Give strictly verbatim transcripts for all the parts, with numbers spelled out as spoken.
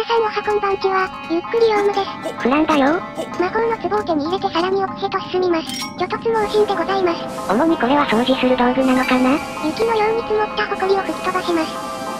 さんおはこんばんちは、ゆっくりヨウムです。 フランだよ。 魔法の壺を手に入れてさらに奥へと進みます。虚突猛進でございます。 主にこれは掃除する道具なのかな？ 雪のように積もった埃を吹き飛ばします。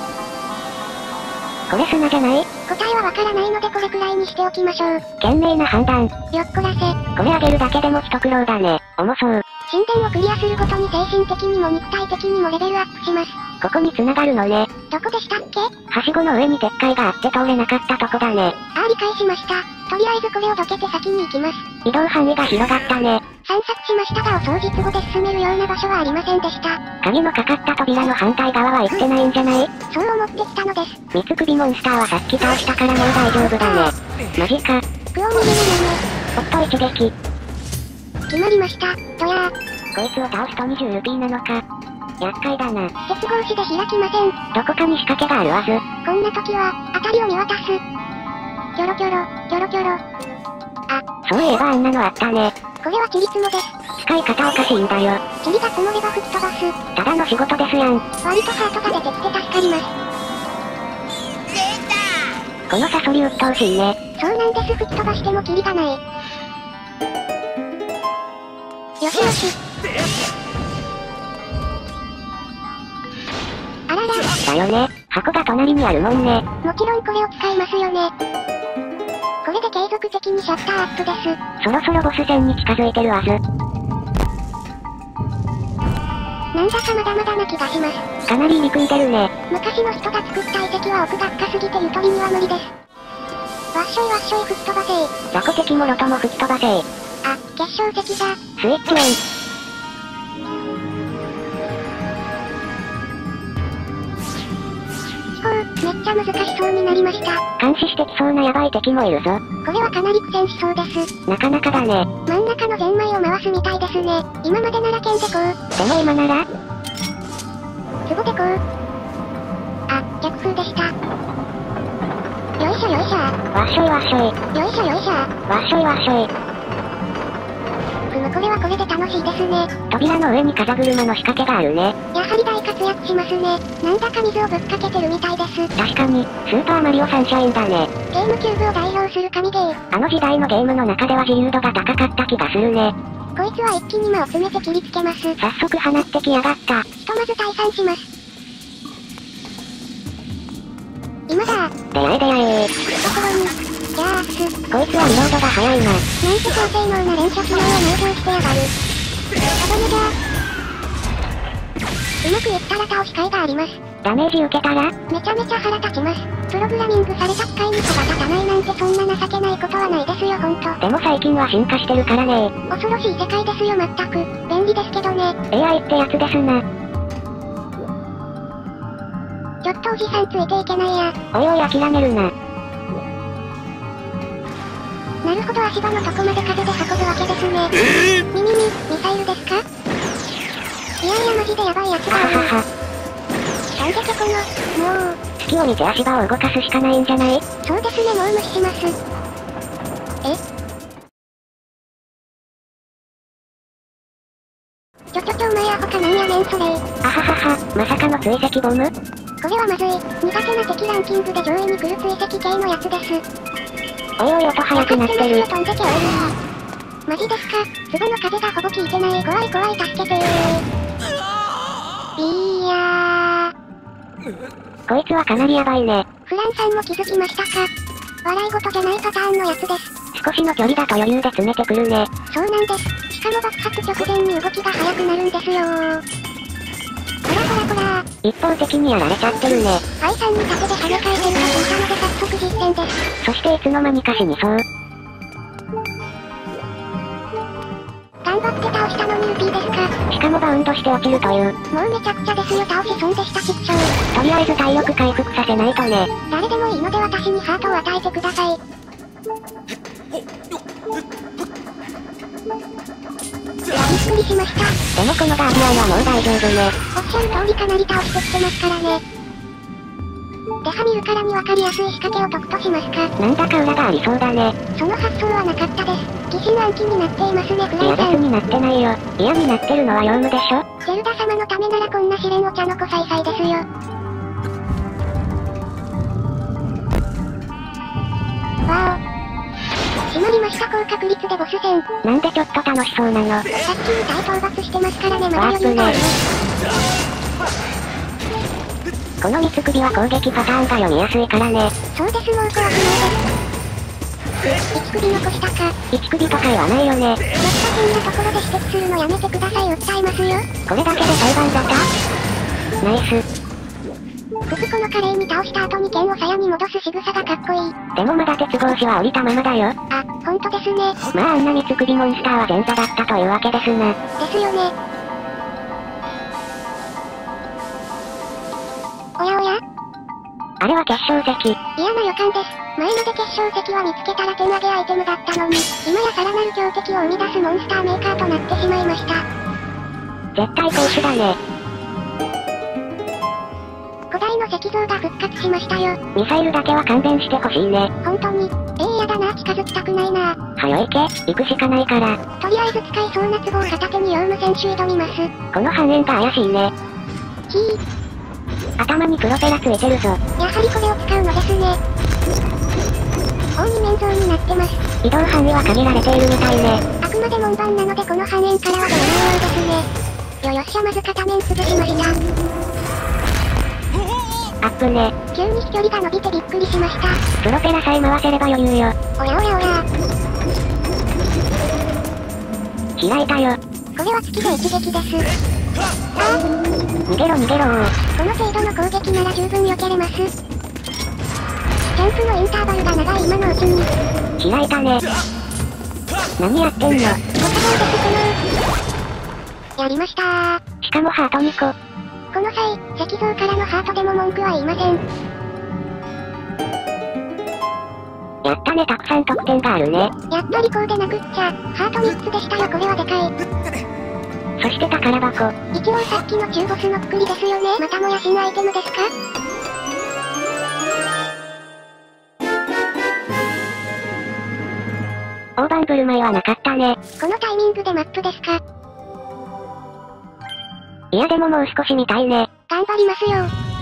これ砂じゃない？ 答えはわからないのでこれくらいにしておきましょう。 賢明な判断。 よっこらせ。 これ上げるだけでも一苦労だね。重そう。 神殿をクリアするごとに精神的にも肉体的にもレベルアップします。 ここに繋がるのね。 どこでしたっけ？ はしごの上に鉄塊があって通れなかったとこだね。 ああ、理解しました。とりあえずこれをどけて先に行きます。 移動範囲が広がったね。 散策しましたがお掃除壺で進めるような場所はありませんでした。 鍵のかかった扉の反対側は行ってないんじゃない？ そう思ってきたのです。 三つ首モンスターはさっき倒したからもう大丈夫だね。マジか。 クオミネなのね。 おっと一撃。 決まりました。どやー。 こいつを倒すとにじゅうルピーなのか。厄介だな。 鉄格子で開きません。 どこかに仕掛けがあるはず。 こんな時は、辺りを見渡す。キョロキョロ、キョロキョロ。あ、 そういえばあんなのあったね。 これはチリツモです。 使い方おかしいんだよ。 チリが積もれば吹き飛ばす。 ただの仕事ですやん。 割とハートが出てきて助かります。 このサソリ鬱陶しいね。 そうなんです。吹き飛ばしてもキリがない。よしよし。あらら。 だよね。箱が隣にあるもんね。 もちろんこれを使いますよね。これで継続的にシャッターアップです。 そろそろボス戦に近づいてるはず。 なんだかまだまだな気がします。 かなり入り組んでるね。 昔の人が作った遺跡は奥が深すぎてゆとりには無理です。わっしょいわっしょい吹き飛ばせー。 雑魚敵もろとも吹き飛ばせー。 あ、結晶石が。 スイッチオン。 飛行、めっちゃ難しそうになりました。 監視してきそうなヤバい敵もいるぞ。 これはかなり苦戦しそうです。 なかなかだね。 真ん中のゼンマイを回すみたいですね。今までなら剣でこう。 でも今なら壺でこう。あ、逆風でした。よいしょよいしょー。 わっしょいわっしょい。 よいしょよいしょー。 わっしょいわっしょい。 ふむこれはこれで楽しいですね。 扉の上に風車の仕掛けがあるね。 やはり大活躍しますね。なんだか水をぶっかけてるみたいです。 確かに、スーパーマリオサンシャインだね。 ゲームキューブを代表する神ゲー。 あの時代のゲームの中では自由度が高かった気がするね。 こいつは一気に間を詰めて切りつけます。 早速放ってきやがった。 ひとまず退散します。今だー。 出会え出会えー。 ところに。ギャース。 こいつはリロードが早いな。 なんて高性能な連射機能を内蔵してやがる。歯止めだー。うまくいったら倒し甲斐があります。 ダメージ受けたらめちゃめちゃ腹立ちます。プログラミングされた機械に子が立たないなんてそんな情けないことはないですよほんと。 でも最近は進化してるからねー。 恐ろしい世界ですよまったく。便利ですけどね。 エーアイ ってやつですな。 ちょっとおじさんついていけないや。 おいおい諦めるな。 なるほど足場のとこまで風で運ぶわけですね。 えー、 ミミミ、ミサイルですか？いやいやマジでヤバいやつがいる。なんでここの、もう。 隙を見て足場を動かすしかないんじゃない？ そうですねもう無視します。え？ちょちょちょお前アホかなんやねんそれー。 あははは、まさかの追跡ボム？ これはまずい。苦手な敵ランキングで上位に来る追跡系のやつです。 おいおい音速くなってる。 飛んでけおい。マジですか？壺の風がほぼ効いてない。怖い怖い助けてー。いやー。 こいつはかなりヤバいね。 フランさんも気づきましたか？笑い事じゃないパターンのやつです。 少しの距離だと余裕で詰めてくるね。 そうなんです。しかも爆発直前に動きが速くなるんですよー。ほらほらほらー。 一方的にやられちゃってるね。 アイさんに盾で跳ね返せると聞いたので早速実践です。 そしていつの間にか死にそう。 頑張って倒したのにルピーですか？ しかもバウンドして落ちるという。 もうめちゃくちゃですよ倒し損でしたちっちゃい。 とりあえず体力回復させないとね。 誰でもいいので私にハートを与えてください。いやびっくりしました。 でもこのガーディアンはもう大丈夫ね。 おっしゃる通りかなり倒してきてますからね。デハ見るからに分かりやすい仕掛けを解くとしますか。 なんだか裏がありそうだね。 その発想はなかったです。疑心暗鬼になっていますねフランさん。 いや別になってないよ。嫌になってるのはヨウムでしょ。 ゼルダ様のためならこんな試練お茶の子さいさいですよ。 高確率でボス戦。 なんでちょっと楽しそうなの。 さっきみたい討伐してますからね、まだ余裕があります。 この三つ首は攻撃パターンが読みやすいからね。 そうです、もう怖くないです。一首残したか。 一首とか言わないよね。 やった変なところで指摘するのやめてください、訴えますよ。 これだけで裁判沙汰？ナイス。 クスコの華麗に倒した後に剣を鞘に戻す仕草がかっこいい。 でもまだ鉄格子は降りたままだよ。 あ、ほんとですね。 まああんな三つ首モンスターは前座だったというわけですな。 ですよね。おやおや？ あれは結晶石。 嫌な予感です。前まで結晶石は見つけたら手投げアイテムだったのに、今やさらなる強敵を生み出すモンスターメーカーとなってしまいました。 絶対投手だね。 古代の石像が復活しましたよ。 ミサイルだけは勘弁してほしいね。 本当に。えー、やだな、近づきたくないな。 はよ行け、行くしかないから。 とりあえず使いそうな壺を片手にヨウム選手挑みます。 この半円が怪しいね。 ひー。 頭にプロペラついてるぞ。 やはりこれを使うのですね。大二面像になってます。 移動範囲は限られているみたいね。 あくまで門番なのでこの半円からは出ないですね。よよっしゃ、まず片面潰しました。 アップね。 急に飛距離が伸びてびっくりしました。 プロペラさえ回せれば余裕よ。 おやおやおや。 開いたよ。 これは月で一撃です。ああ。 逃げろ逃げろー。 この程度の攻撃なら十分避けれます。ジャンプのインターバルが長い今のうちに。 開いたね。何やってんの。ご多忙ですこの。やりましたー。 しかもハートにこ。 この際、石像からのハートでも文句は言いません。 やったね、たくさん得点があるね。 やっぱりこうでなくっちゃ。ハートみっつでしたよ、これはでかい。 そして宝箱。 一応さっきの中ボスのくくりですよね。またもや新アイテムですか？ 大盤振る舞いはなかったね。 このタイミングでマップですか？ いやでももう少し見たいね。 頑張りますよ。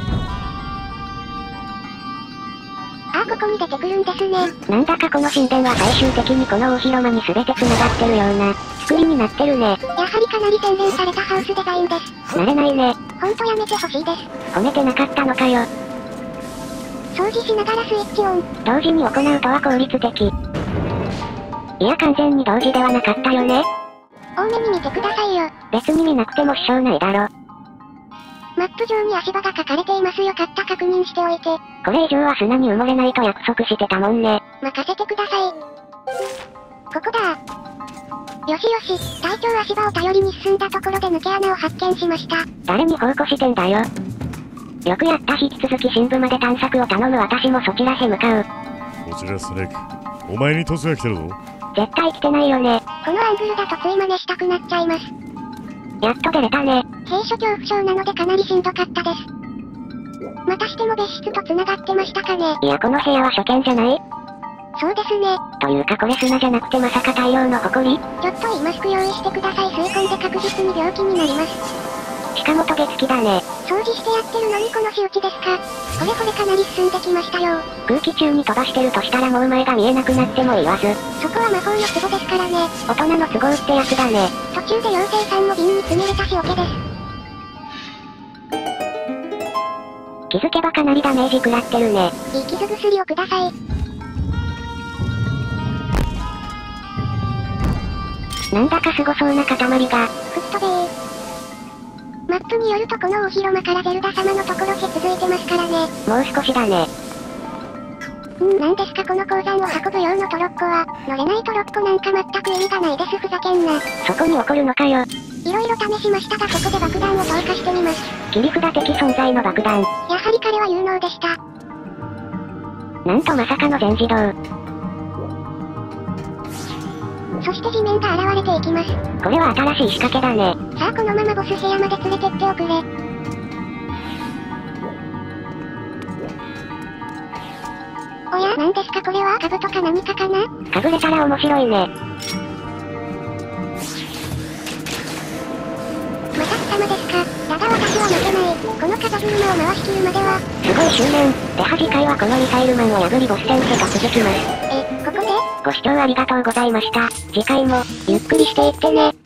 ああ、ここに出てくるんですね。 なんだかこの神殿は最終的にこの大広間に全て繋がってるような作りになってるね。 やはりかなり洗練されたハウスデザインです。 慣れないね。 ほんとやめてほしいです。 褒めてなかったのかよ。 掃除しながらスイッチオン。 同時に行うとは効率的。いや完全に同時ではなかったよね。 多めに見てくださいよ。 別に見なくても支障ないだろ。 マップ上に足場が書かれていますよ。かった確認しておいて。 これ以上は砂に埋もれないと約束してたもんね。 任せてください。ここだ。よしよし、隊長足場を頼りに進んだところで抜け穴を発見しました。 誰に奉公してんだよ。よくやった。引き続き深部まで探索を頼む。私もそちらへ向かう。 こちらスネーク。お前にトスが来てるぞ。 絶対来てないよね。 このアングルだとつい真似したくなっちゃいます。 やっと出れたね。 兵所恐怖症なのでかなりしんどかったです。またしても別室と繋がってましたかね。 いやこの部屋は初見じゃない？ そうですね。 というかこれ砂じゃなくてまさか大量の埃？ ちょっといいマスク用意してください。吸い込んで確実に病気になります。 しかもトゲ付きだね。 掃除してやってるのにこの仕打ちですか。これこれかなり進んできましたよ。 空気中に飛ばしてるとしたらもう前が見えなくなっても言わず。 そこは魔法の壺ですからね。 大人の都合ってやつだね。 途中で妖精さんの瓶に詰めれたしオケです。 気づけばかなりダメージ食らってるね。 いい傷薬をください。 なんだかすごそうな塊が。 吹っ飛べー。マップによるとこの大広間からゼルダ様のところへ続いてますからね。 もう少しだね。 んなんですかこの鉱山を運ぶ用のトロッコは。乗れないトロッコなんか全く意味がないです。ふざけんな。 そこに怒るのかよ。 いろいろ試しましたがここで爆弾を投下してみます。 切り札的存在の爆弾。 やはり彼は有能でした。 なんとまさかの全自動。 そして地面が現れていきます。 これは新しい仕掛けだね。 さあこのままボス部屋まで連れてっておくれ。おや、何ですかこれは兜か何かかな？ かぶれたら面白いね。 また貴様ですか。だが私は負けない。この風車を回し切るまでは。 すごい執念。では次回はこのミサイルマンを破りボス戦へ突撃します。 え、ここで？ ご視聴ありがとうございました。次回も、ゆっくりしていってね。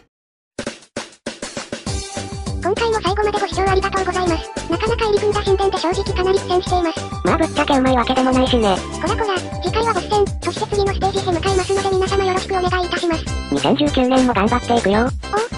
今回も最後までご視聴ありがとうございます。なかなか入り組んだ神殿で正直かなり苦戦しています。 まあぶっちゃけうまいわけでもないしね。 こらこら、次回はボス戦、そして次のステージへ向かいますので皆様よろしくお願いいたします。 にせんじゅうきゅうねんも頑張っていくよ。 おう。